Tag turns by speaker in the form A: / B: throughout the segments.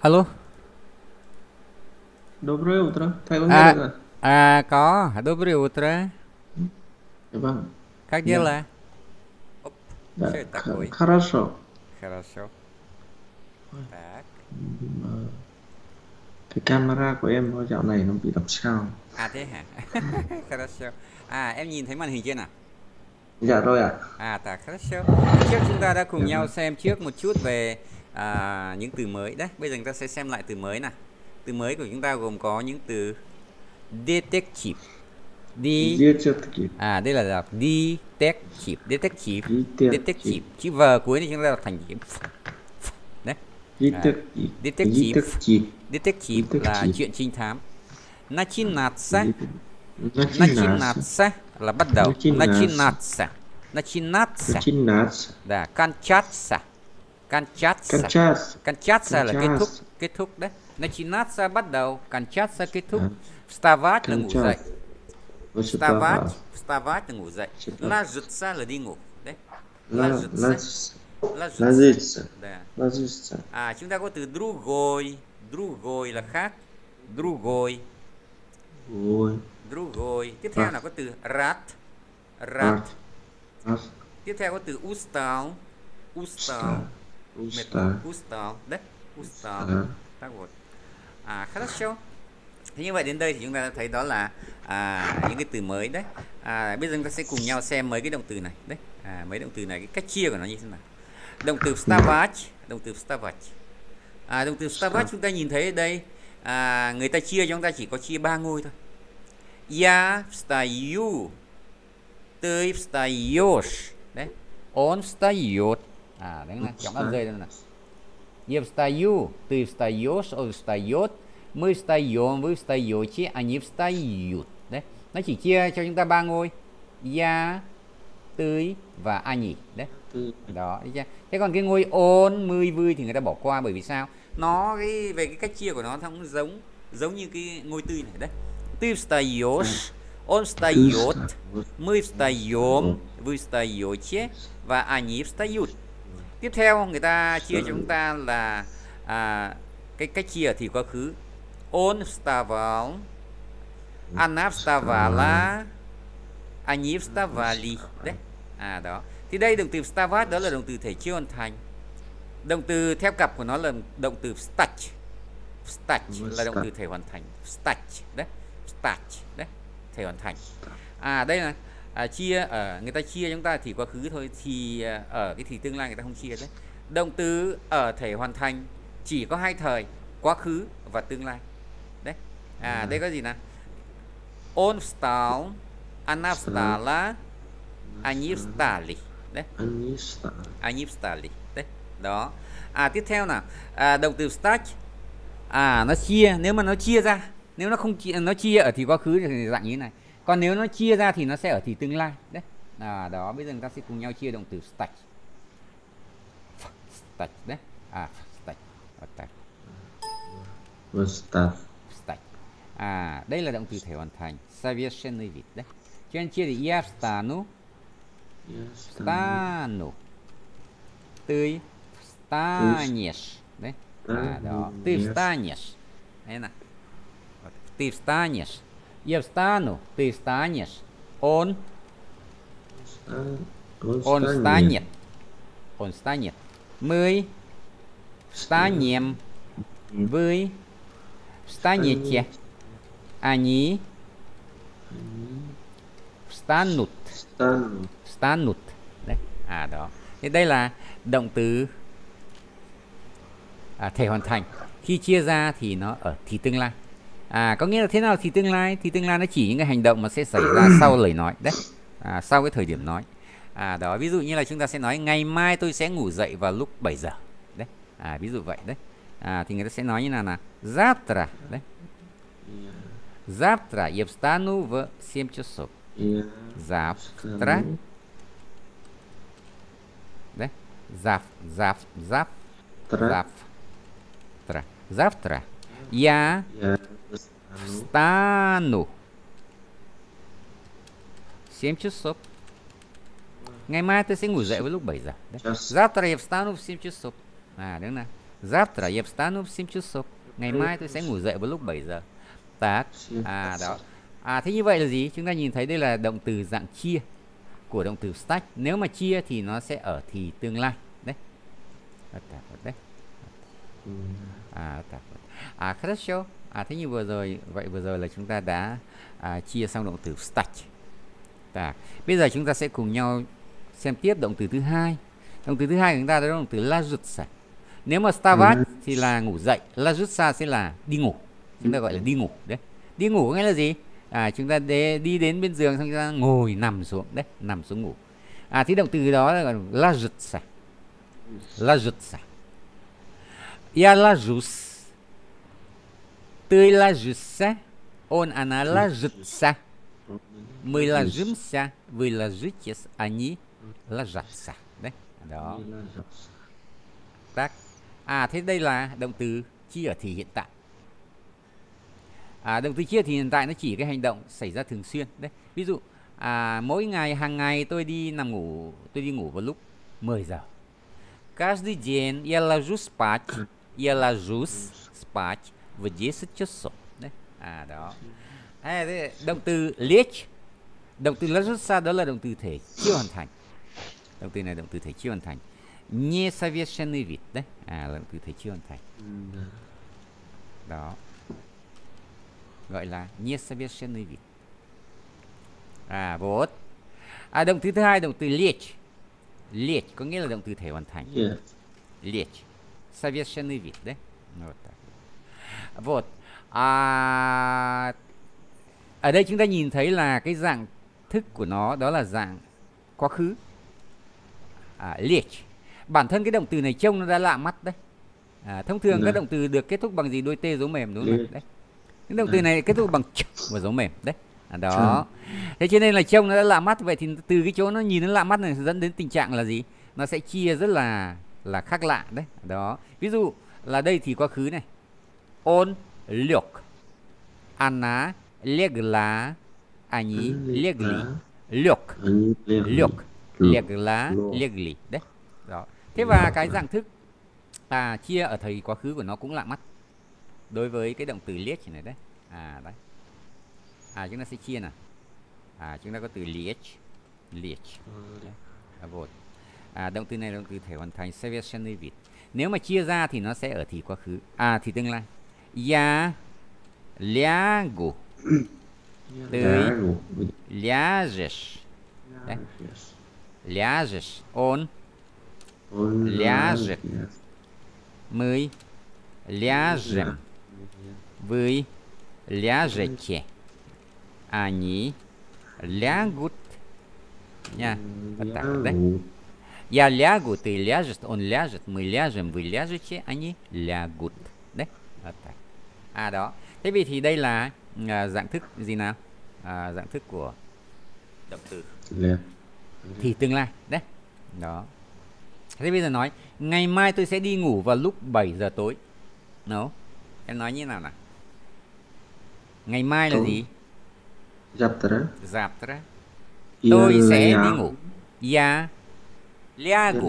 A: Alo.
B: Доброе утро. Thầy có nghe được
A: À,
B: à?
A: có. Доброе утро.
B: Dạ vâng.
A: Как
B: Dạ.
A: дела? Оп,
B: Dạ.
A: что это такое?
B: Хорошо.
A: Хорошо. Так.
B: Ờ, cái camera của em dạo này nó bị đọc sao.
A: À thế hả? Хорошо. Em nhìn thấy màn hình chưa nào?
B: Dạ rồi ạ.
A: Так, хорошо. Hôm trước chúng ta đã cùng
B: Dạ
A: nhau
B: vâng.
A: xem trước một chút về những từ mới đấy. Bây giờ chúng ta sẽ xem lại từ mới nào. Từ mới của chúng ta gồm có những từ detective. Đi.
B: Giết chết kịp.
A: Đây là đọc detective. Detective.
B: Giết chết kịp.
A: Detective. Chữ V cuối này chúng ta đọc thành chữ đấy.
B: Giết chết kịp. Giết chết
A: Detective.
B: kịp.
A: Detective là chuyện trinh thám. Начинаться.
B: Начинаться.
A: Начинаться là bắt đầu. Начинаться. Начинаться.
B: Начинаться.
A: Là кончаться. Кончаться.
B: Кончаться.
A: Кончаться là kết thúc. Kết thúc đấy. Начинаться bắt đầu. Кончаться kết thúc. Вставать là ngủ dậy. Вставать. Вставать là ngủ dậy. Ложиться là đi ngủ. Đấy. Ложиться.
B: Ложиться.
A: Đấy.
B: Ложиться.
A: Chúng ta có từ другой. Другой là khác. Другой. Другой. Tiếp theo là có từ рад. Rad. Tiếp theo có từ устал. Устал. Mệt mỏi. Устал. Đấy. Устал. Tác một. Хорошо. Thế như vậy đến đây thì chúng ta đã thấy đó là những cái từ mới đấy. Bây giờ chúng ta sẽ cùng nhau xem mấy cái động từ này. Đấy. Mấy động từ này, cái cách chia của nó như thế nào. Động từ вставать. Động từ вставать. Động từ вставать chúng ta nhìn thấy ở đây. Người ta chia cho chúng ta chỉ có chia 3 ngôi thôi. Я встаю. Ты встаешь. Đấy. Он встает. Đấy là trọng âm rơi đây này. Я встаю. Ты встаешь. Он встает. Мы встаем. Вы встаете. Они встают. Đấy. Nó chỉ chia cho chúng ta 3 ngôi. Я, ты và они. Đấy. Đó. Thế còn cái ngôi on, mươi, vui thì người ta bỏ qua bởi vì sao? Nó về cái cách chia của nó không giống như cái ngôi tư này đấy. Ты встаешь, он встает, мы встаем, вы встаете và они встают. Tiếp theo người ta chia cho chúng ta là cái cách chia thì quá khứ. Он вставал, она вставала, они вставали. Đấy. Đó. Thì đây động từ вставать đó là động từ thể chưa hoàn thành. Động từ theo cặp của nó là động từ встать. Встать là động từ thể hoàn thành. Встать. Đấy. Встать. Đấy. Thể hoàn thành. Đây là chia ở người ta chia chúng ta thì quá khứ thôi, thì ở cái thì tương lai người ta không chia đấy. Động từ ở thể hoàn thành chỉ có hai thời, quá khứ và tương lai. Đấy. Đây có gì nào? Он встал, она встала, они встали. Đấy. Они встали. Đấy. Đó. Tiếp theo nào. Động từ встать. Nó chia, nếu mà nó chia ra, nếu nó không chia, nó chia ở thì quá khứ thì dạng như thế này. Còn nếu nó chia ra thì nó sẽ ở thì tương lai. Đấy. Đó, bây giờ chúng ta sẽ cùng nhau chia động từ встать. Встать, đấy. Встать.
B: Встать.
A: Встать. Đây là động từ thể hoàn thành, совершенный вид, đấy. Cho nên chia thì я встану. Встану. Ты встанешь. Đấy. Đó. Ты встанешь. Đấy nào. Ты встанешь. Я встану. Ты встанешь. Он встанет. Он встанет. Мы встанем. Вы встанете. Они встанут. Встанут. Đấy. Đó. Thế đây là động từ thể hoàn thành. Khi chia ra thì nó ở thì tương lai. Có nghĩa là thế nào thì tương lai? Thì tương lai nó chỉ những cái hành động mà sẽ xảy ra sau lời nói. Đấy. Sau cái thời điểm nói. Đó. Ví dụ như là chúng ta sẽ nói ngày mai tôi sẽ ngủ dậy vào lúc 7 giờ. Đấy. Ví dụ vậy đấy. Thì người ta sẽ nói như nào? Завтра. Đấy. Завтра я встану в 7 часов. Завтра. Đấy. Завтра. Завтра я встану 7 часов. Ngày mai tôi sẽ ngủ dậy vào lúc 7 giờ. Đấy. Завтра я встану в 7 часов. Đúng nào. Завтра я встану в 7 часов. Ngày mai tôi sẽ ngủ dậy vào lúc 7 giờ. Tác. Đó. Thế như vậy là gì? Chúng ta nhìn thấy đây là động từ dạng chia của động từ встать. Nếu mà chia thì nó sẽ ở thì tương lai. Đấy. Đấy. Хорошо. Thế như vừa rồi, vậy vừa rồi là chúng ta đã chia xong động từ встать. Bây giờ chúng ta sẽ cùng nhau xem tiếp động từ thứ hai. Động từ thứ hai của chúng ta đó là động từ ложиться. Nếu mà вставать thì là ngủ dậy, ложиться sẽ là đi ngủ. Chúng ta gọi là đi ngủ đấy. Đi ngủ có nghĩa là gì? Chúng ta đi đến bên giường xong chúng ta ngồi nằm xuống đấy, nằm xuống ngủ. Thì động từ đó là gọi là ложиться. Ложиться. Я ложусь. Ты ложишься. Он, она ложится. Мы ложимся. Вы ложитесь. Они ложатся. Đấy. Đó. Tác. Thế đây là động từ chia ở thì hiện tại. Động từ chia ở thì hiện tại nó chỉ cái hành động xảy ra thường xuyên đấy. Ví dụ mỗi ngày, hàng ngày tôi đi ngủ vào lúc 10 giờ. Каждый день я ложусь спать. Я ложусь спать в 10 часов. Đấy. Đó. Động từ lечь. Động từ ложиться đó là động từ thể chưa hoàn thành. Động từ này động từ thể chưa hoàn thành. Несовершенный вид. Đấy. Là động từ thể chưa hoàn thành. Đó. Gọi là несовершенный вид. Вот. Động từ thứ hai, động từ лечь. Лечь có nghĩa là động từ thể hoàn thành. Лечь. Совершенный вид. Đấy. Вот. Ở đây chúng ta nhìn thấy là cái dạng thức của nó đó là dạng quá khứ. Lечь. Bản thân cái động từ này trông nó đã lạ mắt đấy. Thông thường các động từ được kết thúc bằng gì? Đuôi t dấu mềm đúng không? Đấy. Cái động từ này kết thúc bằng ch và dấu mềm đấy. Đó. Thế cho nên là trông nó đã lạ mắt, vậy thì từ cái chỗ nó nhìn nó lạ mắt này dẫn đến tình trạng là gì? Nó sẽ chia rất là khác lạ đấy. Đó. Ví dụ là đây thì quá khứ này. Он лег. Она легла. Они легли. Лег. Лег. Легла. Легли. Đấy. Đó. Thế và cái dạng thức chia ở thời quá khứ của nó cũng lạ mắt đối với cái động từ lечь này đấy. Đấy. Chúng ta sẽ chia nào. Chúng ta có từ lечь. Lечь. Вот. Động từ này là động từ thể hoàn thành, совершенный вид. Nếu mà chia ra thì nó sẽ ở thì quá khứ. Thì tương lai. Я лягу. Ты ляжешь. Đấy. Ляжешь. Он ляжет. Мы ляжем. Вы ляжете. Они лягут. Nha. Đấy. Я лягу, ты ляжешь, он ляжет, мы ляжем, вы ляжете, они лягут. Đấy. Đó. Thế vì thì đây là dạng thức gì nào? Dạng thức của động từ thì tương lai. Đấy. Đó. Thế bây giờ nói ngày mai tôi sẽ đi ngủ vào lúc 7 giờ tối. Nó. Em nói như thế nào nào? Ngày mai là gì? Завтра. Tôi sẽ đi ngủ. Я лягу.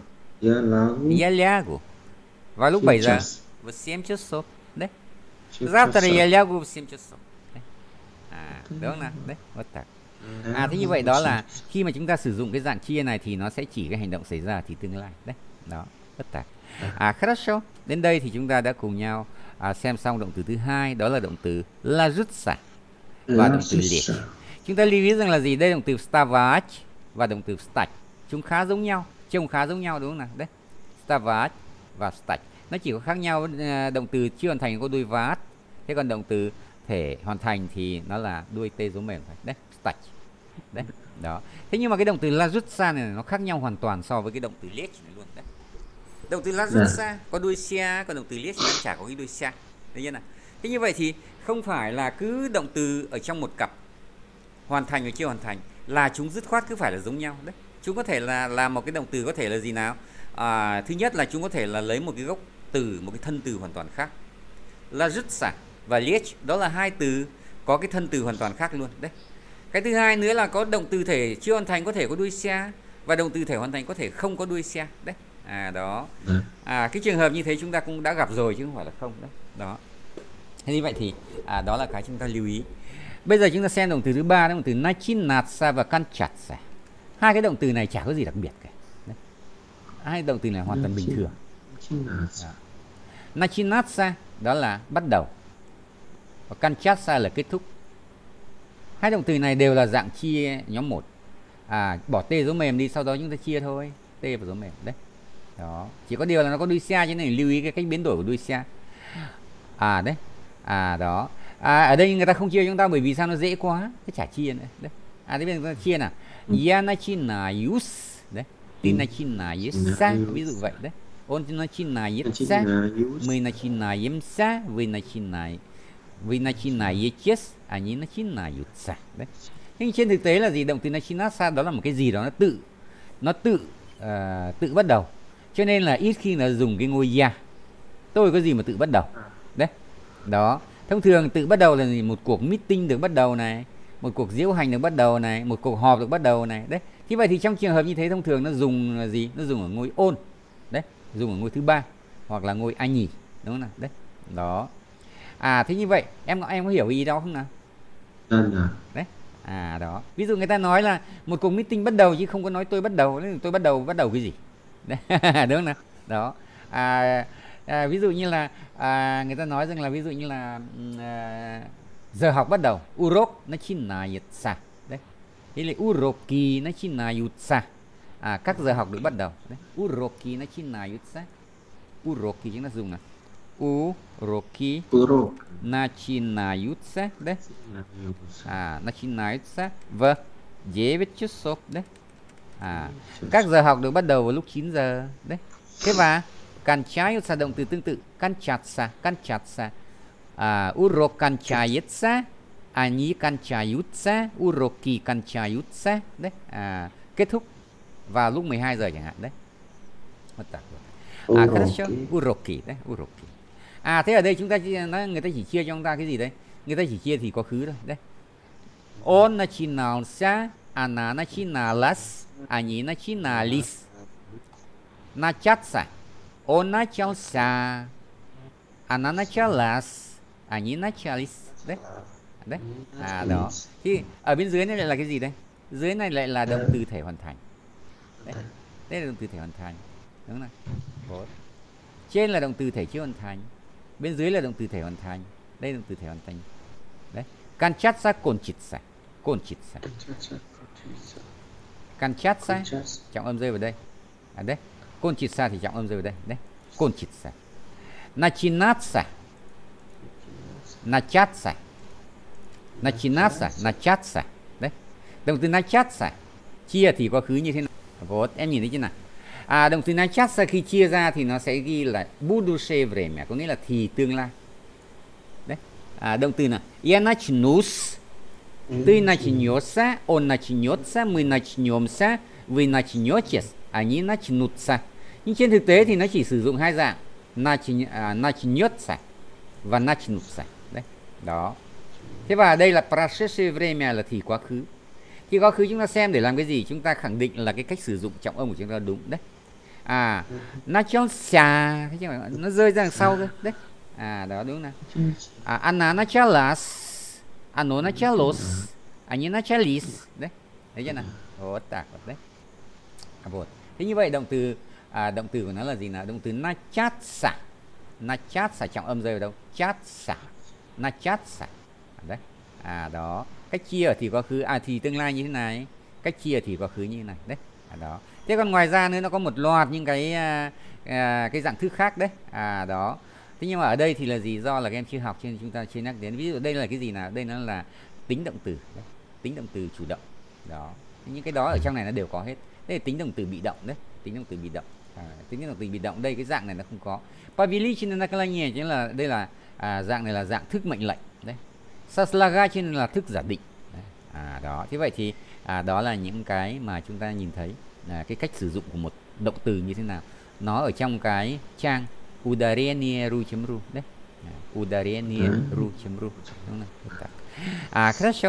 A: Я лягу. Vào lúc 7 giờ. В 7 часов. Đấy. Завтра я лягу в 7 часов. Đúng không nào? Đấy. Thế như vậy đó là khi mà chúng ta sử dụng cái dạng chia này thì nó sẽ chỉ cái hành động xảy ra thì tương lai. Đấy. Đó. Bất tạc. Хорошо. Đến đây thì chúng ta đã cùng nhau xem xong động từ thứ hai, đó là động từ ложиться và động từ lечь. Chúng ta lưu ý rằng là gì? Đây là động từ вставать và động từ встать. Chúng khá giống nhau, trông khá giống nhau đúng không nào? Đấy. Вставать và встать. Nó chỉ có khác nhau, động từ chưa hoàn thành có đuôi vát. Thế còn động từ thể hoàn thành thì nó là đuôi t dấu mềm. Đấy, встать. Đấy. Đó. Thế nhưng mà cái động từ ложиться này nó khác nhau hoàn toàn so với cái động từ lечь này luôn. Đấy. Động từ ложиться có đuôi se, còn động từ lечь nó chả có cái đuôi se. Thấy chưa nào? Thế như vậy thì không phải là cứ động từ ở trong một cặp hoàn thành và chưa hoàn thành là chúng dứt khoát cứ phải là giống nhau. Đấy. Chúng có thể là một cái động từ có thể là gì nào? Thứ nhất là chúng có thể là lấy một cái gốc từ, một cái thân từ hoàn toàn khác. Ложиться và lечь đó là hai từ có cái thân từ hoàn toàn khác luôn. Đấy. Cái thứ hai nữa là có động từ thể chưa hoàn thành có thể có đuôi se và động từ thể hoàn thành có thể không có đuôi se. Đấy. Đó. Cái trường hợp như thế chúng ta cũng đã gặp rồi chứ không phải là không đấy. Đó. Thế như vậy thì đó là cái chúng ta lưu ý. Bây giờ chúng ta xem động từ thứ ba, động từ начинаться và кончаться. Hai cái động từ này chả có gì đặc biệt cả. Đấy. Hai động từ này hoàn toàn bình thường. Начинаться đó là bắt đầu, và кончаться là kết thúc. Hai động từ này đều là dạng chia nhóm 1. Bỏ t dấu mềm đi, sau đó chúng ta chia thôi. T và dấu mềm đấy. Đó. Chỉ có điều là nó có đuôi xe, cho nên lưu ý cái cách biến đổi của đuôi xe. Đấy. Đó. Ở đây người ta không chia chúng ta bởi vì sao, nó dễ quá, cái chả chia nữa. Đấy. Thế bây giờ chúng ta chia nào. Я начинаюсь. Đấy. Ты начинаешься. Ví dụ vậy đấy. Он начинается. Мы начинаемся. Вы начинаетесь. Они начинаются. Đấy. Nhưng trên thực tế là gì? Động từ начинаться đó là một cái gì đó nó tự bắt đầu. Cho nên là ít khi là dùng cái ngôi ya. Tôi có gì mà tự bắt đầu. Đấy. Đó. Thông thường tự bắt đầu là gì? Một cuộc meeting được bắt đầu này, một cuộc diễu hành được bắt đầu này, một cuộc họp được bắt đầu này. Đấy. Như vậy thì trong trường hợp như thế thông thường nó dùng là gì? Nó dùng ở ngôi ôn. Đấy, dùng ở ngôi thứ ba hoặc là ngôi anh nhỉ, đúng không nào? Đấy. Đó. Thế như vậy em có hiểu ý đó không nào? Đấy. Đó. Ví dụ người ta nói là một cuộc meeting bắt đầu chứ không có nói tôi bắt đầu. Tôi bắt đầu cái gì? Đấy. Đúng không nào? Đó. Ví dụ như là người ta nói rằng là ví dụ như là giờ học bắt đầu, урок начинается. Đấy. Thế là уроки начинаются. Các giờ học được bắt đầu. Đấy. Уроки начинаются. Уроки chúng ta dùng nào. Уроки начинаются. Đấy. Начинаются в 9 часов. Đấy. Các giờ học được bắt đầu vào lúc 9 giờ. Đấy. Thế và кончаются động từ tương tự. Кончаться. Урок кончается. Они кончаются. Уроки кончаются. Đấy. Kết thúc vào lúc 12 giờ chẳng hạn. Đấy. Хорошо. Уроки. Đấy. Уроки. Thế ở đây chúng ta người ta chỉ chia cho chúng ta cái gì đấy? Người ta chỉ chia thì quá khứ thôi. Đấy. Он начинался. Она начиналась. Они начинались. Начаться. Он начался. Она началась. Они начались. Đấy. Đấy. Đó. Thì ở bên dưới này lại là cái gì đây? Dưới này lại là động từ thể hoàn thành. Đấy. Đây là động từ thể hoàn thành. Đúng không? Trên là động từ thể chưa hoàn thành. Bên dưới là động từ thể hoàn thành. Đây là động từ thể hoàn thành. Đấy. Кончаться, кончится. Кончится. Кончаться trọng âm rơi vào đây. Đấy. Кончится thì trọng âm rơi vào đây. Đấy. Кончится. Начинаться. Начаться. Начинаться, начаться. Đấy. Động từ начаться chia thì quá khứ như thế nào? Em nhìn thấy chưa nào? Động từ начаться khi chia ra thì nó sẽ ghi là будущее время, có nghĩa là thì tương lai. Đấy. Động từ nào? Я начнусь. Ты начнешься, он начнется, мы начнемся, вы начнетесь, они начнутся. Nhưng trên thực tế thì nó chỉ sử dụng hai dạng, начнется và начнутся. Đấy. Đó. Thế và đây là прошедшее время là thì quá khứ. Thì quá khứ chúng ta xem để làm cái gì? Chúng ta khẳng định là cái cách sử dụng trọng âm của chúng ta đúng. Đấy. Начался, nó rơi ra đằng sau cơ. Đấy. Đó đúng nào. Она началась. Оно началось. Они начались. Đấy. Thấy chưa nào? Đấy. Thế như vậy động từ của nó là gì nào? Động từ начаться. Начаться trọng âm rơi vào đâu? Chаться. Начаться. Đấy. Đó. Cách chia thì quá khứ thì tương lai như thế này. Cách chia thì quá khứ như thế này. Đấy. Đó. Thế còn ngoài ra nữa nó có một loạt những cái dạng thức khác đấy. Đó. Thế nhưng mà ở đây thì là gì? Do là các em chưa học cho nên chúng ta chưa nhắc đến. Ví dụ đây là cái gì nào? Đây nó là tính động từ. Đấy. Tính động từ chủ động. Đó. Những cái đó ở trong này nó đều có hết. Đây là tính động từ bị động đấy. Tính động từ bị động. Tính động từ bị động đây cái dạng này nó không có. Повелительное наклонение chính là đây là dạng này là dạng thức mệnh lệnh. Đấy. Сослагательное là thức giả định. Đó. Thế vậy thì đó là những cái mà chúng ta nhìn thấy cái cách sử dụng của một động từ như thế nào. Nó ở trong cái trang udarение ru.ru đấy. Udarение ru.ru. Хорошо.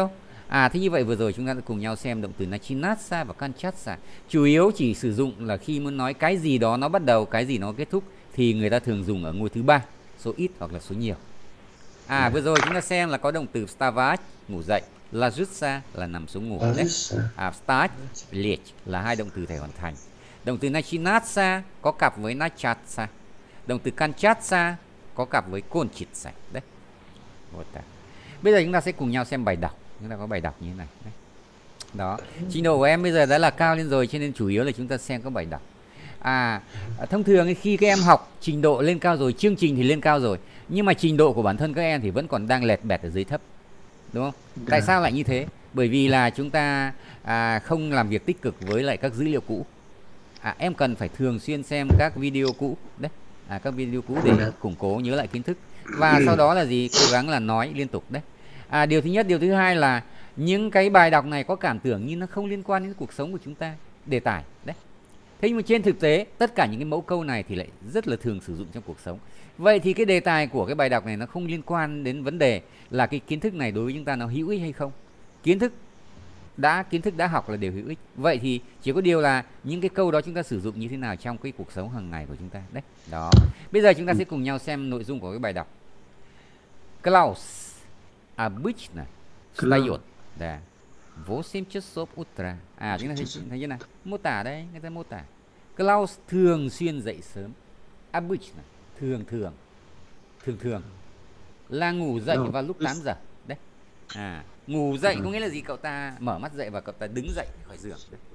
A: Thế như vậy vừa rồi chúng ta đã cùng nhau xem động từ начинаться và кончаться. Chủ yếu chỉ sử dụng là khi muốn nói cái gì đó nó bắt đầu, cái gì nó kết thúc thì người ta thường dùng ở ngôi thứ ba, số ít hoặc là số nhiều. Vừa rồi chúng ta xem là có động từ вставать, ngủ dậy, ложиться là nằm xuống ngủ đấy. Встать, лечь là hai động từ thể hoàn thành. Động từ начинаться có cặp với начаться. Động từ кончаться có cặp với кончиться đấy. Bây giờ chúng ta sẽ cùng nhau xem bài đọc. Chúng ta có bài đọc như thế này đấy. Đó, trình độ của em bây giờ đã là cao lên rồi, cho nên chủ yếu là chúng ta xem các bài đọc. Thông thường khi các em học trình độ lên cao rồi, chương trình thì lên cao rồi, nhưng mà trình độ của bản thân các em thì vẫn còn đang lẹt bẹt ở dưới thấp, đúng không? Tại sao lại như thế? Bởi vì là chúng ta không làm việc tích cực với lại các dữ liệu cũ. Em cần phải thường xuyên xem các video cũ đấy, các video cũ để củng cố nhớ lại kiến thức, và sau đó là gì, cố gắng là nói liên tục đấy. Điều thứ nhất. Điều thứ hai là những cái bài đọc này có cảm tưởng như nó không liên quan đến cuộc sống của chúng ta, đề tài đấy. Thế nhưng mà trên thực tế tất cả những cái mẫu câu này thì lại rất là thường sử dụng trong cuộc sống. Vậy thì cái đề tài của cái bài đọc này nó không liên quan đến vấn đề là cái kiến thức này đối với chúng ta nó hữu ích hay không. Kiến thức đã học là đều hữu ích. Vậy thì chỉ có điều là những cái câu đó chúng ta sử dụng như thế nào trong cái cuộc sống hàng ngày của chúng ta đấy. Đó. Bây giờ chúng ta sẽ cùng nhau xem nội dung của cái bài đọc. Klaus обычно встает, да, в 8 часов утра. Chúng ta thấy chưa nào? Mô tả đây, người ta mô tả. Klaus thường xuyên dậy sớm. Обычно, thường là ngủ dậy vào lúc 8 giờ. Đấy. Ngủ dậy có nghĩa là gì? Cậu ta mở mắt dậy và cậu ta đứng dậy khỏi giường.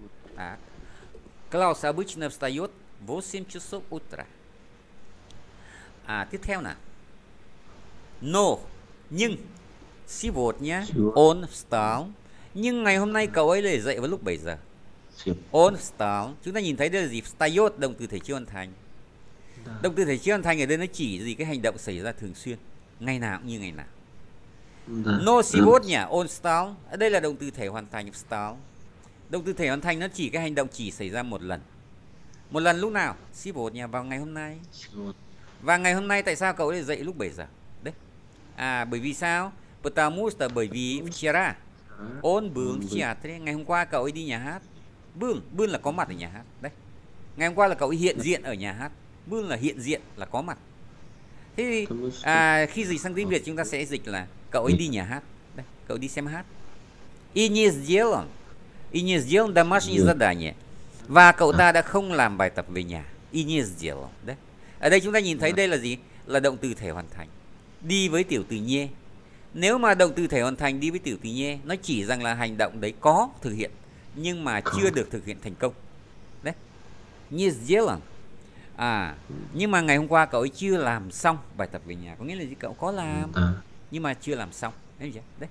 A: Klaus обычно встает в 8 часов утра. Tiếp theo nào. No, nhưng сегодня он встал. Nhưng ngày hôm nay cậu ấy lại dậy vào lúc 7 giờ. Он встал. Chúng ta nhìn thấy đây là gì? Встает, động từ thể chưa hoàn thành. Động từ thể chưa hoàn thành ở đây nó chỉ gì? Cái hành động xảy ra thường xuyên, ngày nào cũng như ngày nào. No сегодня он встал. Ở đây là động từ thể hoàn thành, встал. Động từ thể hoàn thành nó chỉ cái hành động chỉ xảy ra một lần. Một lần lúc nào? Сегодня, vào ngày hôm nay. Và ngày hôm nay tại sao cậu ấy lại dậy lúc 7 giờ? Đấy. Bởi vì sao? Потому что, bởi vì вчера он был в театре. Ngày hôm qua cậu ấy đi nhà hát. Был là có mặt ở nhà hát. Đấy. Ngày hôm qua là cậu ấy hiện diện ở nhà hát. Был là hiện diện, là có mặt. Thế thì khi dịch sang tiếng Việt chúng ta sẽ dịch là cậu ấy đi nhà hát. Đây, cậu đi xem hát. И не сделан домашнее задание. Và cậu ta đã không làm bài tập về nhà. И не сделан. Đấy. Ở đây chúng ta nhìn thấy đây là gì? Là động từ thể hoàn thành. Đi với tiểu từ nhê. Nếu mà động từ thể hoàn thành đi với tiểu từ nhê, nó chỉ rằng là hành động đấy có thực hiện nhưng mà chưa được thực hiện thành công. Đấy. Не сделан. Nhưng mà ngày hôm qua cậu ấy chưa làm xong bài tập về nhà. Có nghĩa là gì? Cậu có làm nhưng mà chưa làm xong. Đấy.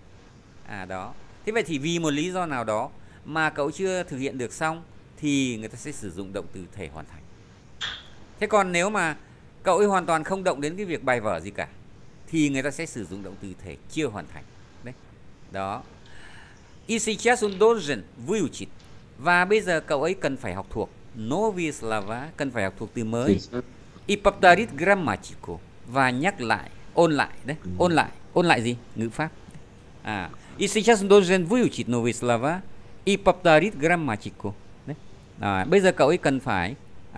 A: Đó. Thế vậy thì vì một lý do nào đó mà cậu chưa thực hiện được xong thì người ta sẽ sử dụng động từ thể hoàn thành. Thế còn nếu mà cậu ấy hoàn toàn không động đến cái việc bài vở gì cả thì người ta sẽ sử dụng động từ thể chưa hoàn thành. Đấy. Đó. И сейчас он должен выучить. Và bây giờ cậu ấy cần phải học thuộc новые слова, cần phải học thuộc từ mới. И повторит грамматику, và nhắc lại, ôn lại đấy. Ôn lại gì? Ngữ pháp. И сейчас он должен выучить новые слова и повторит грамматику. Đấy. Bây giờ cậu ấy cần phải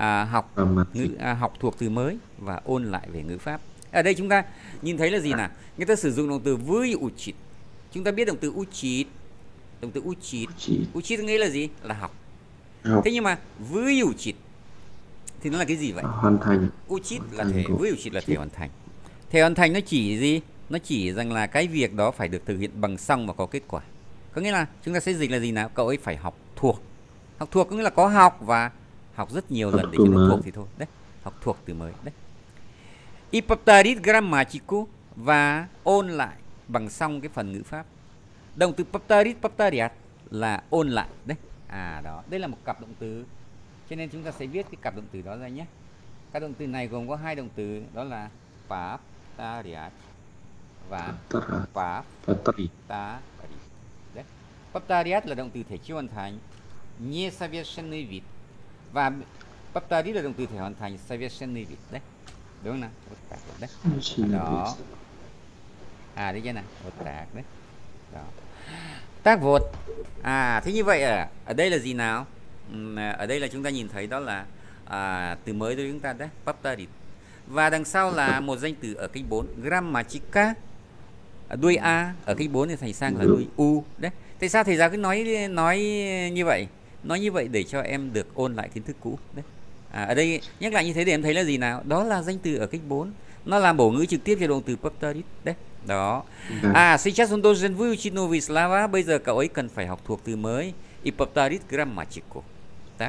A: học thuộc từ mới và ôn lại về ngữ pháp. Ở đây chúng ta nhìn thấy là gì nào? Người ta sử dụng động từ выучить. Chúng ta biết động từ учить. Động từ учить nghĩa là gì? Là học. Thế nhưng mà выучить thì nó là cái gì vậy?
B: Hoàn thành.
A: Учить là thể, выучить là thể hoàn thành. Thể hoàn thành nó chỉ gì? Nó chỉ rằng là cái việc đó phải được thực hiện bằng xong và có kết quả. Có nghĩa là chúng ta sẽ dịch là gì nào? Cậu ấy phải học thuộc. Học thuộc có nghĩa là có học và học rất nhiều lần để cho nó thuộc thì thôi. Đấy, học thuộc từ mới. Đấy. И повторит грамматику, và ôn lại bằng xong cái phần ngữ pháp. Động từ повторят là ôn lại. Đấy. Đó, đây là một cặp động từ. Cho nên chúng ta sẽ viết cái cặp động từ đó ra nhé. Các động từ này gồm có hai động từ, đó là повторять và повторить. Đấy. Повторять là động từ thể chưa hoàn thành, несовершенный вид. Và повторить là động từ thể hoàn thành, совершенный вид. Đấy. Đúng không nào? Đấy. Đó. Đấy chưa nào? Đấy. Đó. Tác vột. Thế như vậy ở đây là gì nào? Ở đây là chúng ta nhìn thấy đó là từ mới đối với chúng ta đấy, Paptarit. Và đằng sau là một danh từ ở kênh 4, Grammatica. Đuôi A ở kênh 4 thì thành sang là đuôi U đấy. Tại sao thầy giáo cứ nói như vậy? Nói như vậy để cho em được ôn lại kiến thức cũ đấy. Ở đây nhắc lại như thế để em thấy là gì nào? Đó là danh từ ở kênh 4. Nó làm bổ ngữ trực tiếp cho động từ Paptarit đấy. Đó. Сейчас он должен выучить новые слова. Bây giờ cậu ấy cần phải học thuộc từ mới. И повторить грамматику. Так.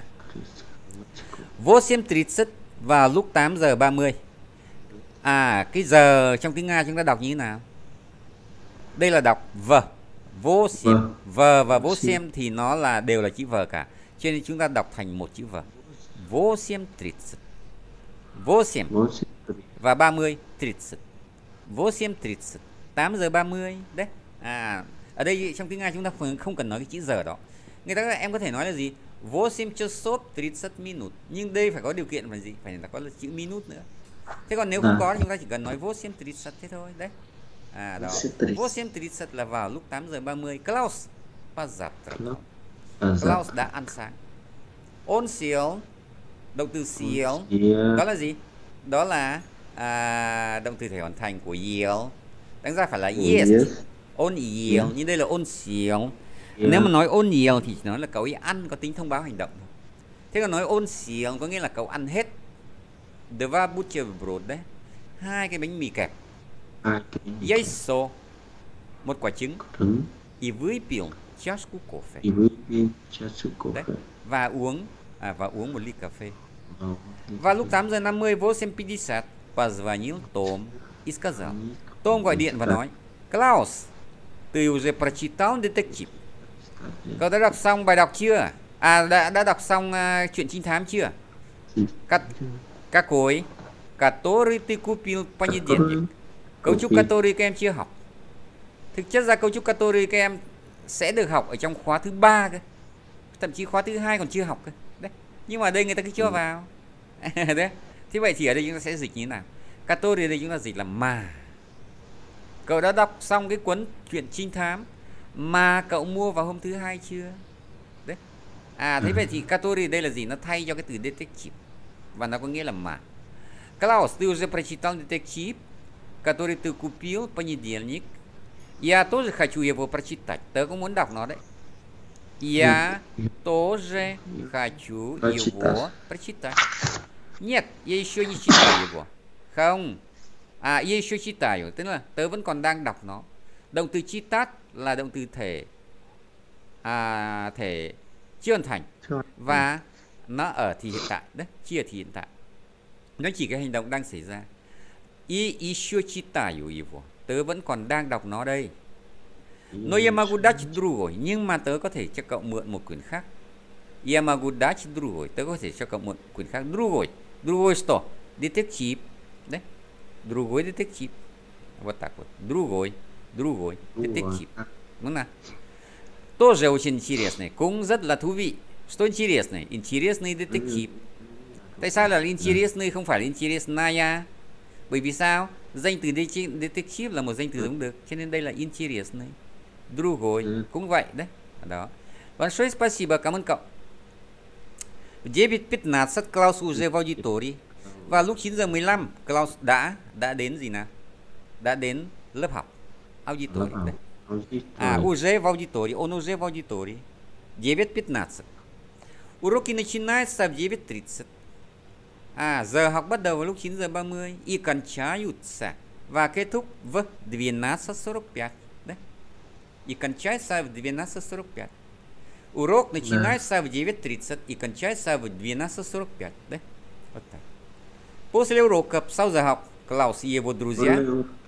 A: 8:30 vào lúc 8 giờ 30. Cái giờ trong tiếng Nga chúng ta đọc như thế nào? Đây là đọc v. Vô xiêm. V và vô xiêm thì nó là đều là chữ v cả. Cho nên chúng ta đọc thành một chữ v. Vô xiêm 30. Vô xiêm. Và 30 30. Vô xiêm 30. 8 giờ 30 đấy. Ở đây trong tiếng Nga chúng ta không cần nói cái chữ giờ đó. Em có thể nói là gì? 8 часов 30 минут. Nhưng đây phải có điều kiện là gì? Phải là có chữ minute nữa. Thế còn nếu không có thì chúng ta chỉ cần nói 8:30 thế thôi đấy. Đó. 8:30 là vào lúc 8 giờ 30. Klaus позавтракал. Klaus đã ăn sáng. On съел, động từ съел. Đó là gì? Đó là động từ thể hoàn thành của съел. Đáng ra phải là есть. On съел, nhưng đây là on съел. Nếu mà nói on съел thì chỉ nói là cậu ấy ăn, có tính thông báo hành động. Thế còn nói on съел có nghĩa là cậu ăn hết. Два бутерброда đấy. 2 cái bánh mì kẹp. Яйцо, một quả trứng. И выпил чашку кофе. Đấy. Và uống một ly cà phê. Và lúc 8 giờ 50 8:50 позвонил Том и сказал. Tom gọi điện và nói: Klaus, ты уже прочитал детектив? Cậu đã đọc xong bài đọc chưa? Đã đọc xong chuyện trinh thám chưa? Какой? Который ты купил в понедельник. Cấu trúc который các em chưa học. Thực chất ra cấu trúc который các em sẽ được học ở trong khóa thứ 3 cơ. Thậm chí khóa thứ 2 còn chưa học cơ. Đấy. Nhưng mà đây người ta cứ cho vào. Đấy. Thế vậy thì ở đây chúng ta sẽ dịch như thế nào? Который ở đây chúng ta dịch là mà. Cậu đã đọc xong cái cuốn truyện trinh thám mà cậu mua vào hôm thứ 2 chưa? Đấy. Thế vậy thì который đây là gì? Nó thay cho cái từ detective. Và nó có nghĩa là mà. Klaus, ты уже прочитал детектив, который ты купил в понедельник? Я тоже хочу его прочитать. Tớ cũng muốn đọc nó đấy. Я тоже хочу его прочитать. Нет, я еще не читаю его. Không. Я еще читаю. Tức là tớ vẫn còn đang đọc nó. Động từ читать là động từ thể thể chưa hoàn thành. Và nó ở thì hiện tại đấy, chia thì hiện tại. Nó chỉ cái hành động đang xảy ra. И еще читаю его. Tớ vẫn còn đang đọc nó đây. Но я могу дать другой. Nhưng mà tớ có thể cho cậu mượn một quyển khác. Я могу дать другой. Tớ có thể cho cậu mượn quyển khác. Другой. Другой что? Детектив. Đấy. Другой детектив. Вот так вот. Другой детектив. Đúng nào? Тоже очень интересный. Cũng rất là thú vị. Что интересный? Интересный детектив. Tại sao là интересный không phải là интересная? Bởi vì sao? Danh từ detective là một danh từ giống được, cho nên đây là интересный. Другой cũng vậy đấy. Đó. Большое спасибо, cảm ơn cậu. 9:15 Klaus уже в аудитории. Và lúc 9 giờ 15 Klaus đã đến gì nào? Đã đến lớp học. Аудитория. Уже в аудитории. Он уже в аудитории. 9:15. Уроки начинаются в 9:30. Giờ học bắt đầu vào lúc 9 giờ 30. И кончаются. Và kết thúc в 12:45. Đấy. И кончается в 12:45. Урок начинается в 9:30 и кончается в 12:45. Đấy. Вот так. После уроков, sau giờ học, Klaus и его друзья.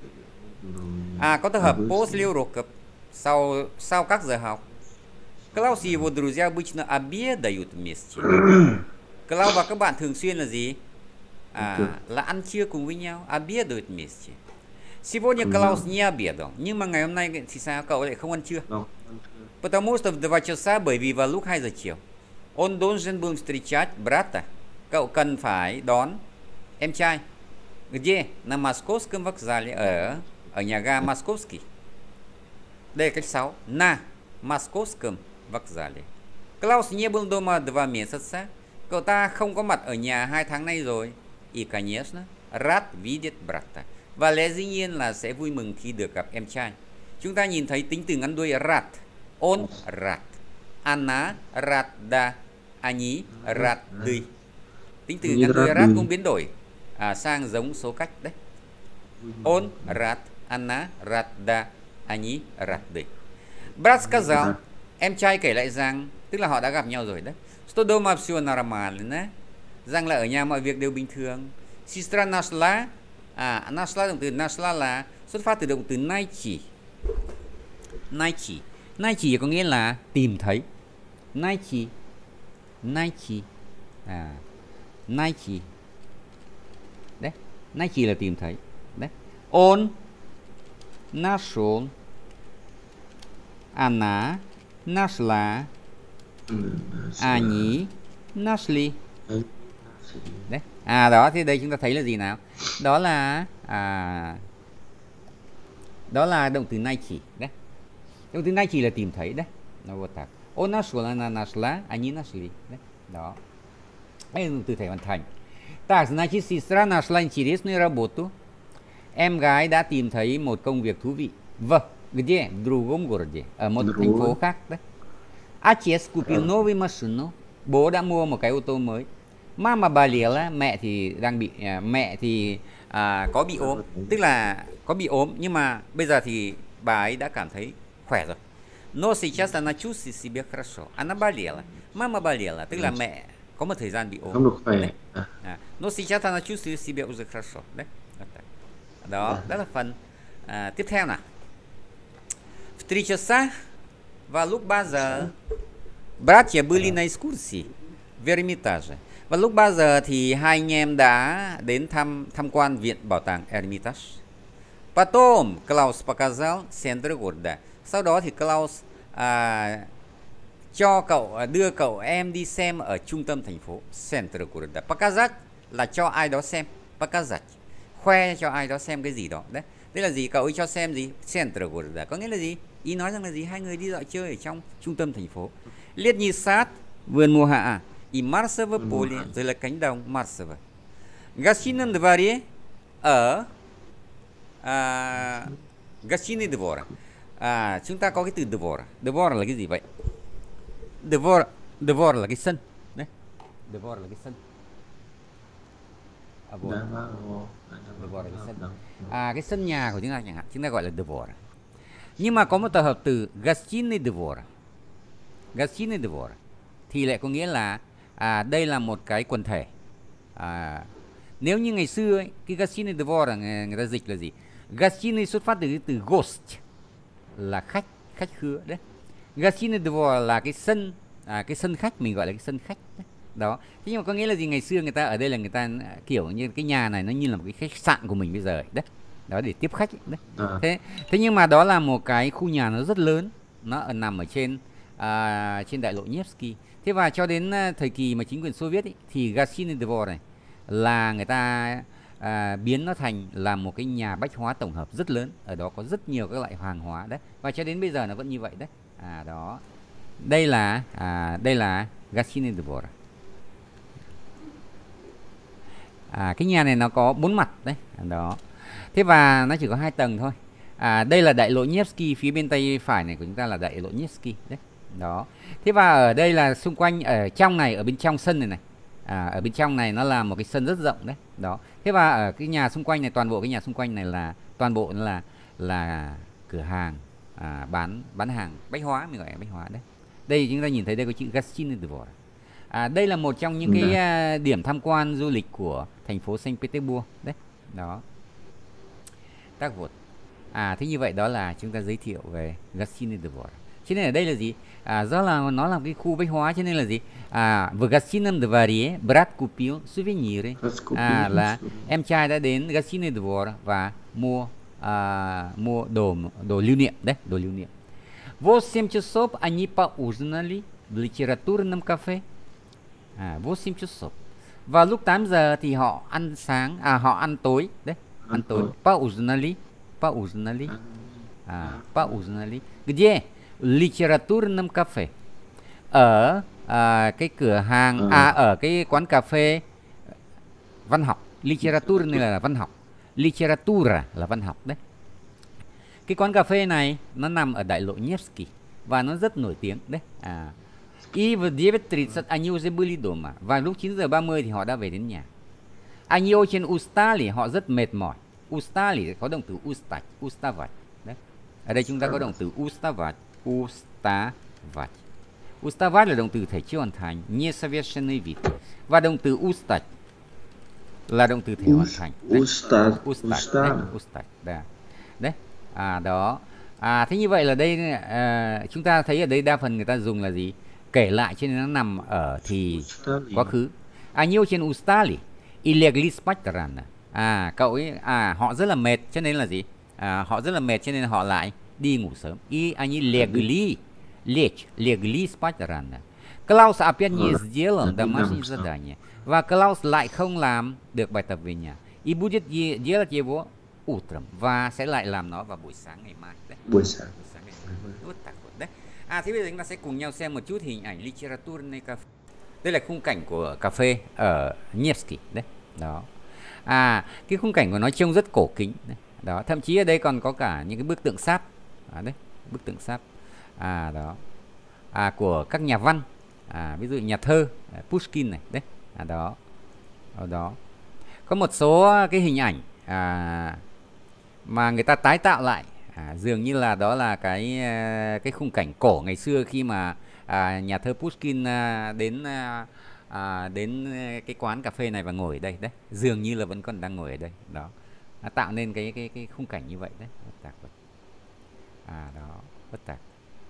A: Có tập hợp после уроков, sau các giờ học. Klaus и его друзья обычно обедают вместе. Klaus và các bạn thường xuyên là gì? Là ăn trưa cùng với nhau. Обедают вместе. Сегодня Klaus не обедал. Nhưng mà ngày hôm nay thì sao? Cậu lại không ăn trưa. Потому что в 2 часа, bởi vì vào lúc 2 giờ chiều. Он должен был встречать брата. Cậu cần phải đón em trai. Где? На Московском вокзале. Ở nhà ga Moskovsky. Đây là cách 6. На. Moskovskом вокзале. Клаус не был дома 2 месяца. Cậu ta không có mặt ở nhà 2 tháng nay rồi. И, конечно, рад видеть брата. Và lẽ dĩ nhiên là sẽ vui mừng khi được gặp em trai. Chúng ta nhìn thấy tính từ ngắn đuôi rad. Он рад. Она рада. Они рады. Tính từ ngắn đuôi rad cũng biến đổi sang giống số cách đấy. Он рад. Она рада. Они рады. Брат сказал, em trai kể lại rằng, tức là họ đã gặp nhau rồi đấy. Что дома всё нормально. Rằng là ở nhà mọi việc đều bình thường. Сестра нашла. Нашла, động từ нашла là xuất phát từ động từ найти. Найти. Найти có nghĩa là tìm thấy. Найти. Найти. Найти. Đấy. Найти là tìm thấy. Đấy. Он нашел. Она нашла. Они нашли. Đấy. Đó thì đây chúng ta thấy là gì nào? Đó là động từ найти. Đấy. Động từ найти là tìm thấy đấy. Nó вот так. Он нашел, она нашла, они нашли. Đấy. Đó. Đây là động từ thể hoàn thành. Так, значит, сестра нашла интересную работу. Em gái đã tìm thấy một công việc thú vị. Где? В другом городе. Ở một thành phố khác đấy. Отец купил новую машину. Bố đã mua một cái ô tô mới. Mama болела, mẹ thì có bị ốm, tức là có bị ốm, nhưng mà bây giờ thì bà ấy đã cảm thấy khỏe rồi. Но сейчас она чувствует себя хорошо. Она болела. Mama болела, tức là mẹ có một thời gian bị ốm.
B: Không được khỏe.
A: Но сейчас она чувствует себя уже хорошо. Đấy. Đó là phần tiếp theo nào. В 3 часа vào lúc 3 giờ братья были на экскурсии в Эрмитаже. Vào lúc 3 giờ thì hai anh em đã đến tham quan viện bảo tàng Hermitage. Потом Клаус показал центр города. Sau đó thì Klaus đưa cậu em đi xem ở trung tâm thành phố. Центр города. Показать là cho ai đó xem. Показать. Khoe cho ai đó xem cái gì đó. Đấy. Thế là gì? Cậu ấy cho xem gì? Центр города. Có nghĩa là gì? Ý nói rằng là gì? Hai người đi dạo chơi ở trong trung tâm thành phố. Летний сад, vườn mùa hạ. И Марсово поле, rồi là cánh đồng Марсово. В гостином дворе ở гостиный двор. Chúng ta có cái từ двор. Двор là cái gì vậy? Двор là cái sân. Đấy. Двор là cái sân. Двор là cái sân. Cái sân nhà của chúng ta chẳng hạn, chúng ta gọi là двор. Nhưng mà có một tập hợp từ гостиный двор. Гостиный двор thì lại có nghĩa là đây là một cái quần thể. Nếu như ngày xưa ấy, cái гостиный двор người ta dịch là gì? Гостиный xuất phát từ cái từ гость là khách khứa đấy. Гостиный двор là cái sân khách, mình gọi là cái sân khách đấy. Đó. Thế nhưng mà có nghĩa là gì? Ngày xưa người ta ở đây là người ta kiểu như cái nhà này nó như là một cái khách sạn của mình bây giờ ấy. Đấy. Đó, để tiếp khách ấy. Đấy. Thế nhưng mà đó là một cái khu nhà nó rất lớn, nó nằm ở trên đại lộ Nevsky. Thế và cho đến thời kỳ mà chính quyền Xô Viết ấy, thì гостиный двор này là người ta biến nó thành là một cái nhà bách hóa tổng hợp rất lớn. Ở đó có rất nhiều các loại hàng hóa đấy. Và cho đến bây giờ nó vẫn như vậy đấy. Đó. Đây là гостиный двор. Cái nhà này nó có 4 mặt đấy. Đó. Thế và nó chỉ có 2 tầng thôi. Đây là đại lộ Nevsky, phía bên tay phải này của chúng ta là đại lộ Nevsky đấy. Đó. Thế và ở đây là xung quanh ở trong này, ở bên trong sân này này. Ở bên trong này nó là một cái sân rất rộng đấy. Đó. Thế và ở cái nhà xung quanh này, toàn bộ cái nhà xung quanh này là toàn bộ là cửa hàng bán hàng bách hóa, mình gọi là bách hóa đấy. Đây chúng ta nhìn thấy đây có chữ гостиный двор. Đây là một trong những cái điểm tham quan du lịch của thành phố Saint Petersburg đấy. Đó. Так вот. Thế như vậy đó là chúng ta giới thiệu về гостиный двор. Cho nên ở đây là gì? Do là nó là cái khu bách hóa cho nên là gì? В гостином дворе брат купил сувениры. Là em trai đã đến гостиный двор và mua đồ lưu niệm đấy, đồ lưu niệm. В 8 часов они поужинали в литературном кафе. 8 часов. Vào lúc 8 giờ thì họ ăn sáng, họ ăn tối đấy, ăn tối. Поужинали. Поужинали. Где? Literaturном cafe. Ở cái cửa hàng, ở cái quán cà phê văn học. Literatur này là văn học. Literatura là văn học đấy. Cái quán cà phê này nó nằm ở đại lộ Nevsky và nó rất nổi tiếng đấy. И в 9:30 они уже были дома. Và lúc 9 giờ 30 thì họ đã về đến nhà. Они очень устали, họ rất mệt mỏi. Устали có động từ устать, уставать. Đấy. Ở đây chúng ta có động từ уставать, уставать. Уставать là động từ thể chưa hoàn thành, несовершенный вид. Và động từ устать là động từ thể hoàn thành. Устать. Đấy. Đó. Thế như vậy là đây chúng ta thấy ở đây đa phần người ta dùng là gì? Kể lại, cho nên nó nằm ở thì quá khứ. Они очень устали и легли спать рано. Cậu ấy họ rất là mệt cho nên là gì? Họ rất là mệt cho nên họ lại đi ngủ sớm. И они легли спать рано. Клаус опять не сделал домашнее задание. Và Klaus lại không làm được bài tập về nhà. И будет делать его утром. Và sẽ lại làm nó vào buổi sáng ngày mai. Đấy.
B: Buổi sáng
A: ngày mai. Đấy. Thế bây giờ chúng ta sẽ cùng nhau xem một chút hình ảnh Literaturne Cafe. Đây là khung cảnh của cà phê ở Nevsky đấy. Đó. Cái khung cảnh của nó trông rất cổ kính đấy. Đó, thậm chí ở đây còn có cả những cái bức tượng sáp. Đấy, bức tượng sáp. Đó. Của các nhà văn. Ví dụ nhà thơ Pushkin này đấy. Đó. Ở đó. Có một số cái hình ảnh mà người ta tái tạo lại, dường như là đó là cái khung cảnh cổ ngày xưa khi mà nhà thơ Pushkin đến cái quán cà phê này và ngồi ở đây đấy, dường như là vẫn còn đang ngồi ở đây. Đó. Tạo nên cái khung cảnh như vậy đấy. Đó, bất tạc.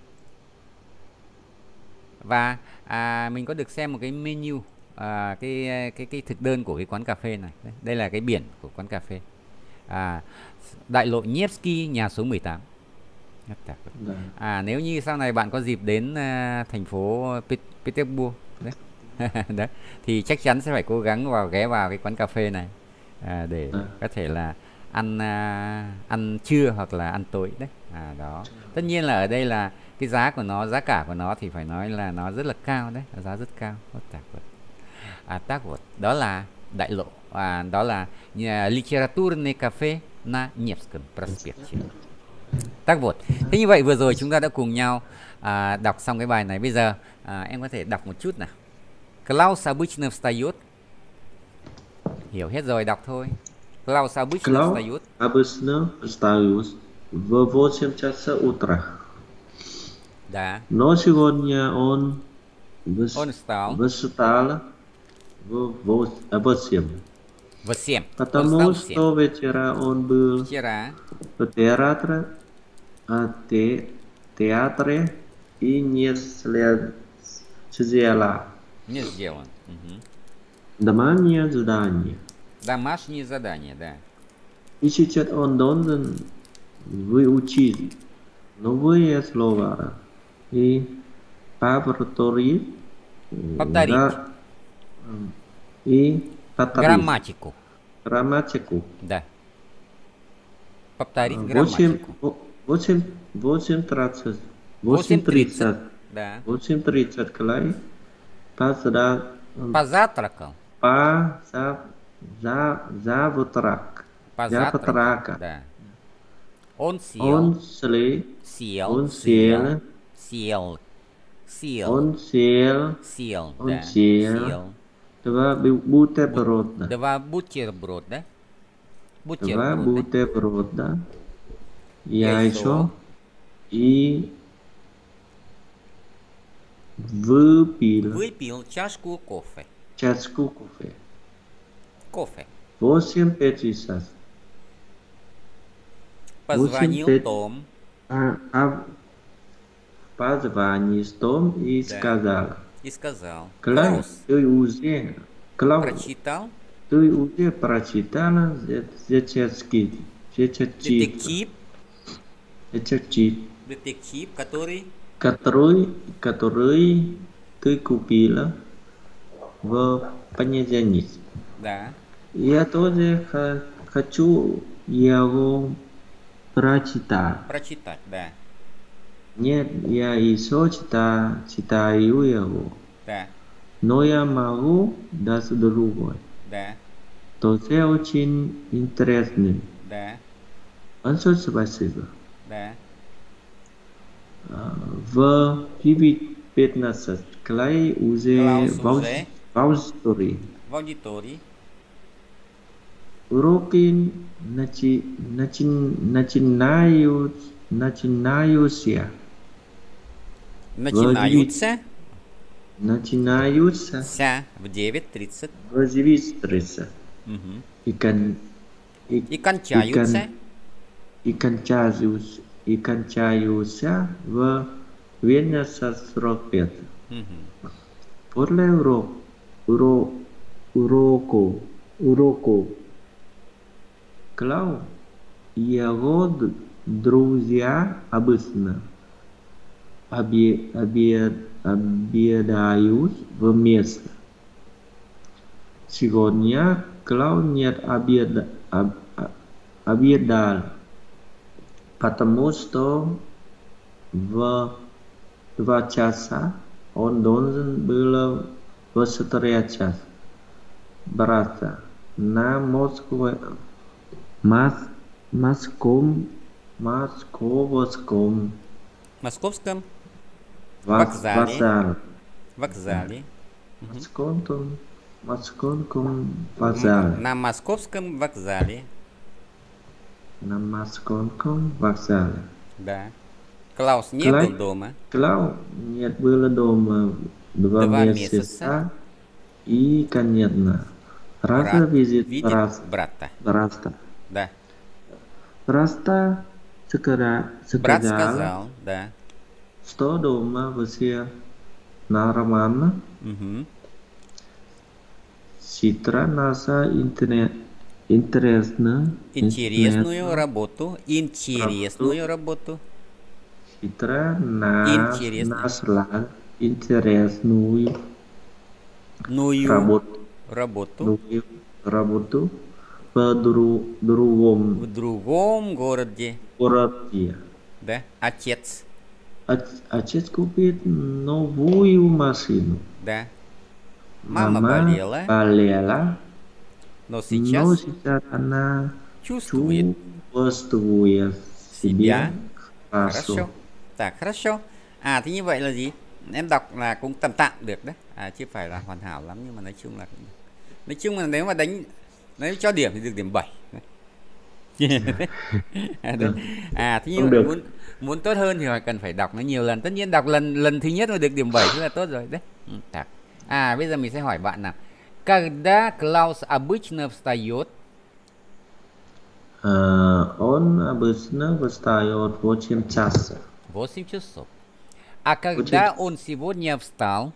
A: Và mình có được xem một cái menu, cái thực đơn của cái quán cà phê này. Đây là cái biển của quán cà phê. Đại lộ Nevsky, nhà số 18. Nếu như sau này bạn có dịp đến thành phố Petersburg đấy, đấy, thì chắc chắn sẽ phải cố gắng ghé vào cái quán cà phê này để có thể là ăn trưa hoặc là ăn tối đấy. Đó. Tất nhiên là ở đây là cái giá cả của nó thì phải nói là nó rất là cao đấy, giá rất cao. Đó là đại lộ, đó là Literaturne Cafe na Nevskom Prospecte. Thế như vậy vừa rồi chúng ta đã cùng nhau đọc xong cái bài này. Bây giờ em có thể đọc một chút nào. Klaus обычно встает. Hiểu hết rồi, đọc thôi. Klaus обычно
B: встает в 8 часов утра.
A: Да.
B: Но сегодня он
A: встал
B: в 8. Потому что вчера он был в театре и не сделал. Домашнее задание.
A: Домашнее задание, да.
B: И сейчас он должен выучить новые слова и повторить
A: грамматику.
B: Да.
A: Повторить грамматику.
B: 8:30.
A: Да.
B: 8:30 Клай
A: позавтракал.
B: Завтрак.
A: Да. Он сел. Два бутерброда.
B: Яйцо. И выпил
A: чашку кофе.
B: 8:50.
A: Позвонил Том.
B: Позвонил Том и сказал.
A: Клаус,
B: ты уже
A: прочитал?
B: Ты уже прочитала детектив, который ты купила в понедельник.
A: Да.
B: Я тоже хочу его прочитать.
A: Да.
B: Нет, я еще читаю его.
A: Да.
B: Но я могу даже другой.
A: Да.
B: Тоже очень интересный.
A: Да.
B: Большое спасибо.
A: Да.
B: В PV15 Клей уже
A: Klaus
B: в
A: уже
B: аудитории.
A: в аудитории.
B: Уроки начинаются.
A: Начинаются
B: Начинаются
A: в 9:30.
B: в 9:30.
A: Угу.
B: И, кон,
A: И кончаются
B: и кончаются в 12:45.
A: угу.
B: После уроку Клау и его друзья обычно обедают вместе. Сегодня Клау нет обедал, потому что в 2 часа он должен был встречать брата на московском
A: Московском вокзале. Вокзале.
B: Московском вокзале.
A: На московском вокзале.
B: На московском вокзале.
A: Да. Клаус не был дома.
B: Клау нет было дома 2 месяца. И, конечно, Раста видит
A: брата. Да.
B: Раста
A: Брат сказал, да.
B: Что дома все нормально.
A: Угу.
B: Сестра наша интересную
A: работу.
B: Сестра нашла интересную работу в
A: другом городе. Да, отец.
B: Отец купит новую машину.
A: Да. Мама болела. Но сейчас
B: она
A: чувствует
B: себя
A: хорошо. Так, хорошо. Thì như vậy là gì? Em đọc là cũng tạm tạm được đấy. Chứ phải là hoàn hảo lắm, nhưng mà nói chung là nếu cho điểm thì được điểm 7. Thì như vậy muốn tốt hơn thì cần phải đọc nó nhiều lần. Tất nhiên đọc lần thứ nhất mà được điểm 7 thì là tốt rồi đấy. Bây giờ mình sẽ hỏi bạn nào. Когда Клаус обычно встает?
B: Он обычно встает в 8 часов.
A: 8 часов. А когда он сегодня встал?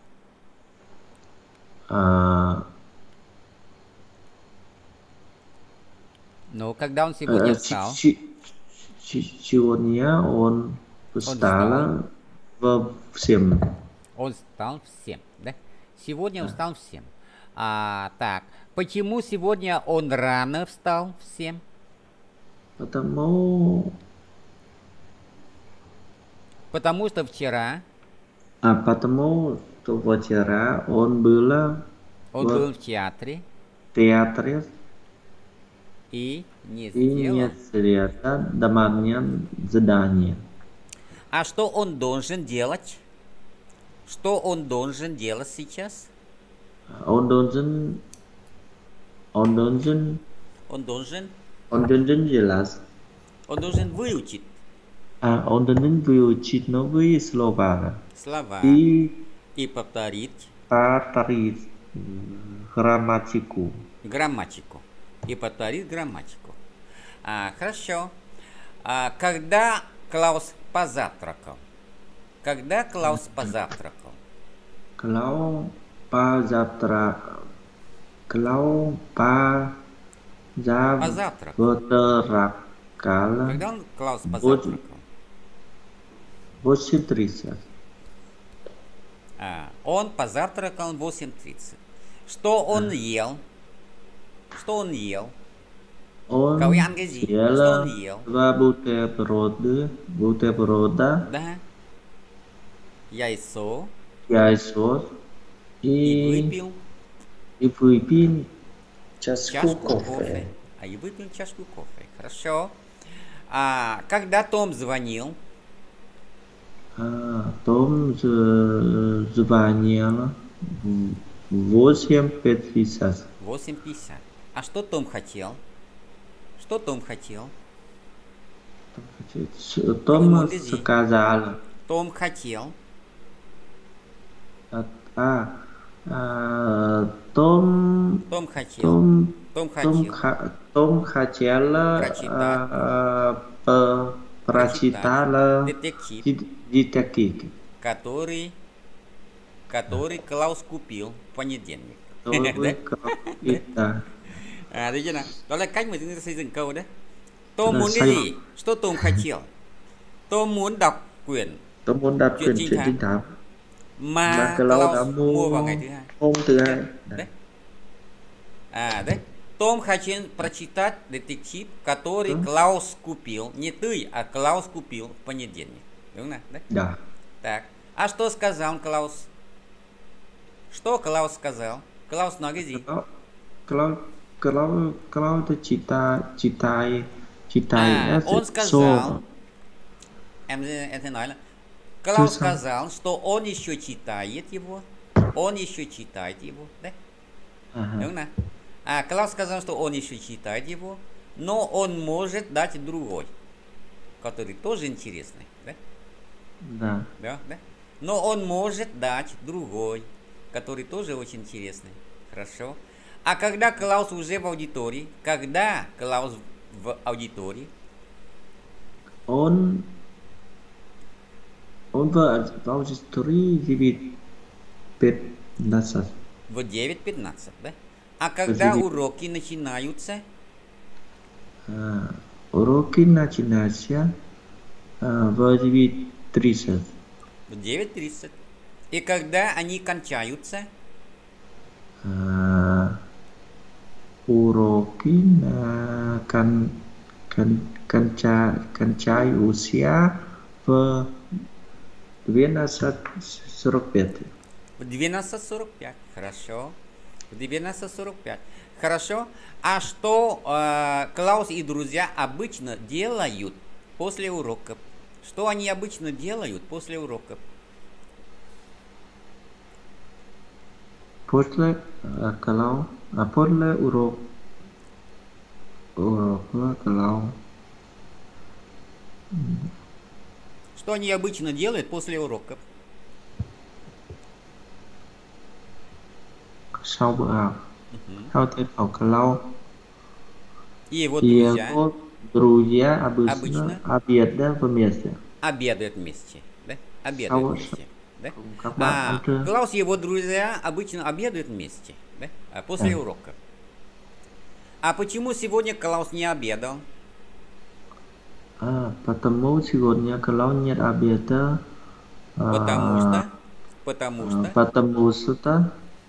A: Когда он сегодня встал?
B: Сегодня он встал в 7.
A: Он встал в 7, да? Сегодня он встал в 7. Так, почему сегодня он рано встал в 7? Потому что вчера.
B: Потому что вчера он был
A: в театре. И не
B: сделал домашнее задание.
A: А что он должен делать? Что он должен делать сейчас?
B: Он должен делать.
A: Он должен выучить.
B: Он должен выучить новые слова.
A: И повторить.
B: Грамматику.
A: И повторить грамматику. Хорошо. Когда Клаус позавтракал? Клаус позавтракал. Когда он Клаус позавтракал?
B: 8:30.
A: Он позавтракал в 8:30. Что он ел?
B: Он
A: ел 2
B: бутерброда.
A: Да. Яйцо.
B: Яйцо.
A: И
B: выпил чашку кофе.
A: И выпил чашку кофе. Хорошо. Когда Том звонил?
B: Том звонил в 8:50.
A: 8:50. А что Том хотел? Что Том хотел?
B: Том сказал.
A: Том хотел. Том хотел.
B: Том хотел прочитать детектив,
A: который Клаус купил в понедельник.
B: Да.
A: Được chưa nào? Đó là cách mà chúng ta xây dựng câu đấy. Tom muốn cái gì? Что Tom хотел? Tom muốn đọc quyển
B: chuyện trinh thám
A: mà Klaus mua vào ngày thứ hai.
B: Hôm thứ hai.
A: Đấy. Đấy. Том хотел прочитать детектив, который Клаус купил. Не ты, а Клаус купил в понедельник. Đúng không? Đấy.
B: Да.
A: Так. А что сказал Клаус? Что Клаус сказал? Клаус nói cái gì?
B: Клаус читай.
A: Он сказал, em sẽ nói là Клаус сказал, что он еще читает его. Он еще читает его. Да? Đúng không? Клаус сказал, что он еще читает его, но он может дать другой, который тоже интересный. Да?
B: Да.
A: Да? Но он может дать другой, который тоже очень интересный. Хорошо. А когда Клаус уже в аудитории,
B: Он в аудитории в
A: 9:15, да? А когда уроки начинаются?
B: Уроки начинаются в 9:30.
A: В 9:30. И когда они кончаются?
B: Уроки кончаются в 12:45.
A: В 12:45. Хорошо. В 12:45. Хорошо. А что Клаус и друзья обычно делают после уроков? Что они обычно делают после уроков?
B: После уроков Клаус.
A: Что они обычно делают после уроков?
B: Sau bữa học, sau tiết học Клаус.
A: И его
B: друзья обычно обедают вместе.
A: Обедают вместе, да? Обедают вместе. Да? Клаус и его друзья обычно обедают вместе, да? После уроков. А почему сегодня Клаус не обедал?
B: Потому сегодня Клаус не обедал. Потому что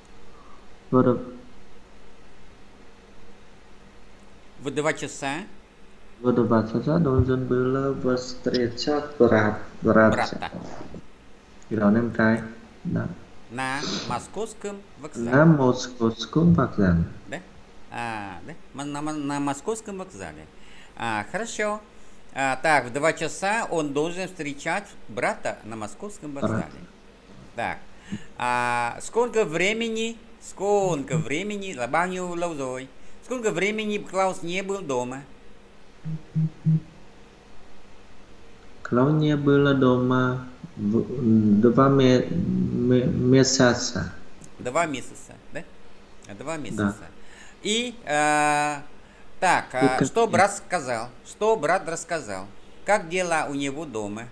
A: в 2 часа
B: должен был встречать брата. Em trai. Да.
A: На московском вокзале.
B: На московском вокзале.
A: Да? Да? На московском вокзале. Хорошо. Так, в 2 часа он должен встречать брата на московском вокзале. Так. Сколько времени, là bao nhiêu lâu rồi? Сколько времени Клаус не был дома?
B: Клаус не был дома 2 месяца.
A: 2 месяца, да? 2 месяца. Да. И что брат сказал? Что брат рассказал? Как дела у него дома?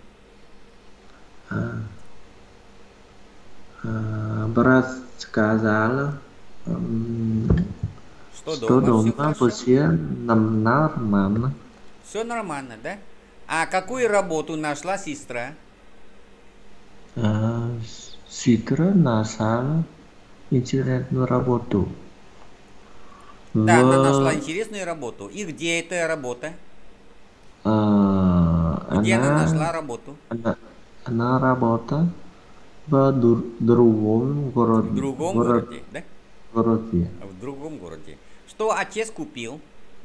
B: Брат сказал, что дома все нормально.
A: Все нормально, да? А какую работу нашла сестра?
B: Сестра нашла интересную работу.
A: Да, она нашла интересную работу. И где эта работа? Где она нашла работу?
B: Она работа В другом
A: В другом городе, да?
B: городе.
A: В другом городе. Что отец купил?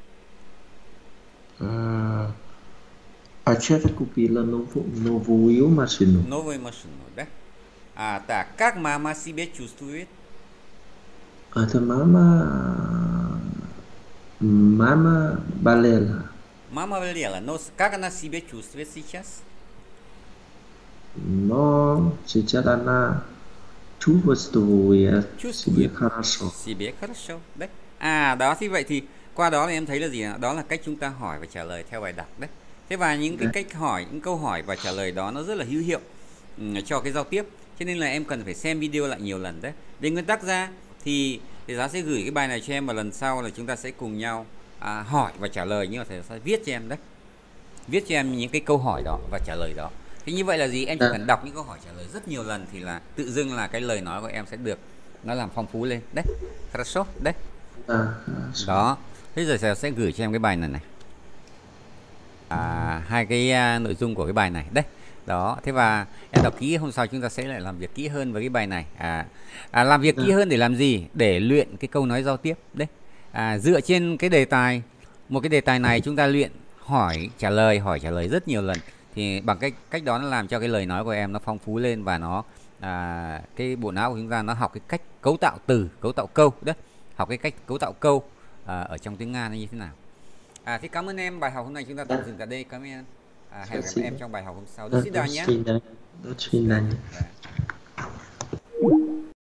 B: Отец купил новую машину.
A: Новую машину, да? Так, как мама себя чувствует?
B: Это мама болела.
A: Мама болела, но как она себя чувствует сейчас?
B: Но сейчас она чувствует себе
A: Чувствует
B: хорошо.
A: себе хорошо, đấy. Đó thì vậy thì qua đó thì em thấy là gì ạ? Đó là cách chúng ta hỏi và trả lời theo bài đọc đấy. Thế và những cái cách hỏi, những câu hỏi và trả lời đó nó rất là hữu hiệu cho cái giao tiếp. Cho nên là em cần phải xem video lại nhiều lần đấy. Về nguyên tắc ra thì thầy giáo sẽ gửi cái bài này cho em, và lần sau là chúng ta sẽ cùng nhau hỏi và trả lời, nhưng mà thầy giáo sẽ viết cho em đấy. Viết cho em những cái câu hỏi đó và trả lời đó. Thế như vậy là gì? Em chỉ cần đọc những câu hỏi trả lời rất nhiều lần thì là tự dưng là cái lời nói của em sẽ được nó làm phong phú lên. Đấy, хорошо, đấy. Đó. Thế giờ sẽ gửi cho em cái bài này này. Hai cái nội dung của cái bài này. Đấy. Đó. Thế và em đọc kỹ, hôm sau chúng ta sẽ lại làm việc kỹ hơn với cái bài này. Làm việc kỹ hơn để làm gì? Để luyện cái câu nói giao tiếp. Đấy. Dựa trên cái đề tài, một cái đề tài này chúng ta luyện hỏi trả lời rất nhiều lần, thì bằng cách đó nó làm cho cái lời nói của em nó phong phú lên, và nó cái bộ não của chúng ta nó học cái cách cấu tạo từ, cấu tạo câu đấy, học cái cách cấu tạo câu ở trong tiếng Nga nó như thế nào. Thì cảm ơn em, bài học hôm nay chúng ta tạm dừng tại đây. Cảm ơn em. Hẹn gặp em trong bài học hôm sau. До свидания.
B: До свидания.